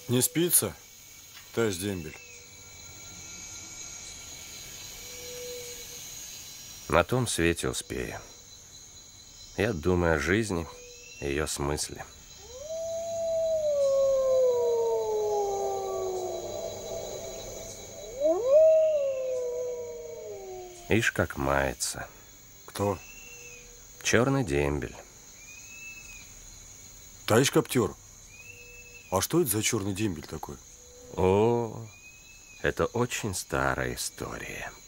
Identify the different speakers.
Speaker 1: Не спится, товарищ дембель?
Speaker 2: На том свете успею. Я думаю о жизни и ее смысле. Ишь, как мается.
Speaker 1: Кто?
Speaker 2: Черный дембель.
Speaker 1: Товарищ Коптер, а что это за черный дембель такой?
Speaker 2: О, это очень старая история.